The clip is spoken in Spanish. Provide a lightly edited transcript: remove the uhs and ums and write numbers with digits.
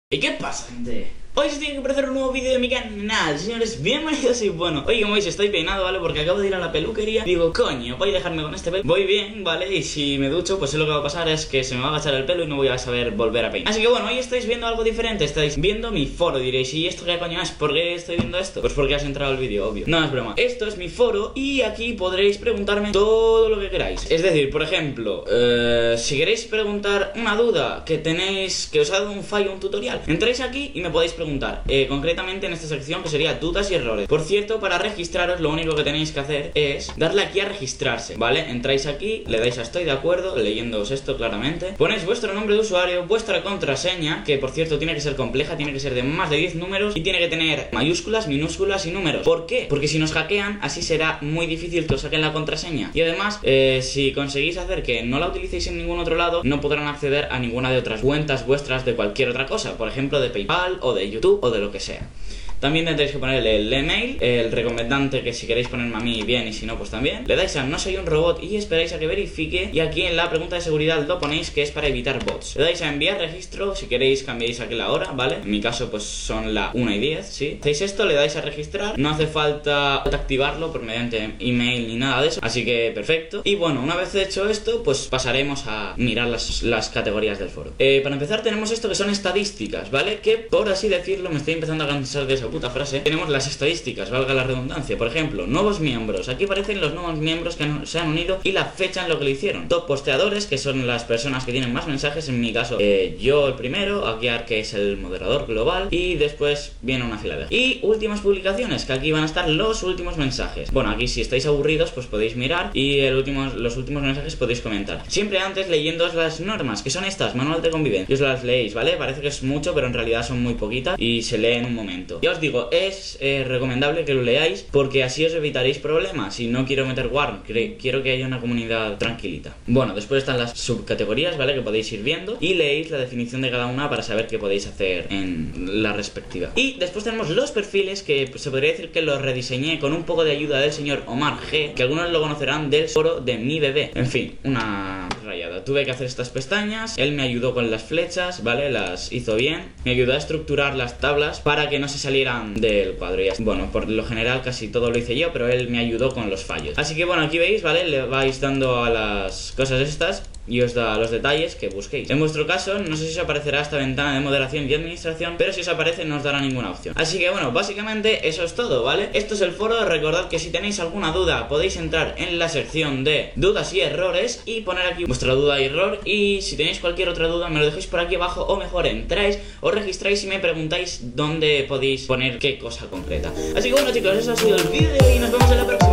¿Y qué pasa, gente? Hoy os tengo que ofrecer un nuevo vídeo de mi canal, señores, bienvenidos y bueno. Hoy como veis estoy peinado, ¿vale? Porque acabo de ir a la peluquería. Digo, coño, voy a dejarme con este pelo. Voy bien, ¿vale? Y si me ducho, pues lo que va a pasar es que se me va a agachar el pelo y no voy a saber volver a peinar. Así que bueno, hoy estáis viendo algo diferente. Estáis viendo mi foro, diréis, ¿y esto qué coño es? ¿Por qué estoy viendo esto? Pues porque has entrado al vídeo, obvio. No, es broma. Esto es mi foro y aquí podréis preguntarme todo lo que queráis. Es decir, por ejemplo, si queréis preguntar una duda que tenéis, que os ha dado un fallo, un tutorial, entráis aquí y me podéis preguntar. Concretamente en esta sección que sería dudas y errores. Por cierto, para registraros lo único que tenéis que hacer es darle aquí a registrarse, ¿vale? Entráis aquí, le dais a estoy de acuerdo, leyéndoos esto claramente. Ponéis vuestro nombre de usuario, vuestra contraseña, que por cierto tiene que ser compleja, tiene que ser de más de 10 números y tiene que tener mayúsculas, minúsculas y números. ¿Por qué? Porque si nos hackean, así será muy difícil que os saquen la contraseña. Y además, si conseguís hacer que no la utilicéis en ningún otro lado, no podrán acceder a ninguna de otras cuentas vuestras de cualquier otra cosa. Por ejemplo, de PayPal o de YouTube o de lo que sea. También tendréis que ponerle el email, el recomendante, que si queréis ponerme a mí bien y si no pues también. Le dais a no soy un robot y esperáis a que verifique. Y aquí en la pregunta de seguridad lo ponéis que es para evitar bots. Le dais a enviar registro, si queréis cambiáis aquí la hora, ¿vale? En mi caso pues son la 1:10, ¿sí? Hacéis esto, le dais a registrar. No hace falta activarlo por mediante email ni nada de eso, así que perfecto. Y bueno, una vez hecho esto pues pasaremos a mirar las categorías del foro. Para empezar tenemos esto que son estadísticas, ¿vale? Que por así decirlo me estoy empezando a cansar de esa puta frase. Tenemos las estadísticas, valga la redundancia. Por ejemplo, nuevos miembros. Aquí aparecen los nuevos miembros que se han unido y la fecha en lo que lo hicieron. Top posteadores, que son las personas que tienen más mensajes. En mi caso, yo el primero. Aguiar, que es el moderador global. Y después viene una fila de... Y últimas publicaciones, que aquí van a estar los últimos mensajes. Bueno, aquí si estáis aburridos, pues podéis mirar. Y los últimos mensajes podéis comentar. Siempre antes leyéndoos las normas, que son estas, manual de convivencia. Y os las leéis, ¿vale? Parece que es mucho, pero en realidad son muy poquitas. Y se lee en un momento. Ya os digo, es recomendable que lo leáis porque así os evitaréis problemas. Y no quiero meter warn, quiero que haya una comunidad tranquilita. Bueno, después están las subcategorías, ¿vale? Que podéis ir viendo y leéis la definición de cada una para saber qué podéis hacer en la respectiva. Y después tenemos los perfiles, que se podría decir que los rediseñé con un poco de ayuda del señor Omar G, que algunos lo conocerán del foro de mi bebé. En fin, una rayada. Tuve que hacer estas pestañas, él me ayudó con las flechas, ¿vale? Las hizo bien, me ayudó a estructurar las tablas para que no se salieran del cuadro. Y así, bueno, por lo general casi todo lo hice yo, pero él me ayudó con los fallos. Así que bueno, aquí veis, ¿vale? Le vais dando a las cosas estas y os da los detalles que busquéis. En vuestro caso, no sé si os aparecerá esta ventana de moderación y administración, pero si os aparece no os dará ninguna opción. Así que bueno, básicamente eso es todo, ¿vale? Esto es el foro. Recordad que si tenéis alguna duda podéis entrar en la sección de dudas y errores y poner aquí vuestra duda y error. Y si tenéis cualquier otra duda me lo dejéis por aquí abajo, o mejor entráis, os registráis y me preguntáis dónde podéis poner qué cosa concreta. Así que bueno chicos, eso ha sido el vídeo y nos vemos en la próxima.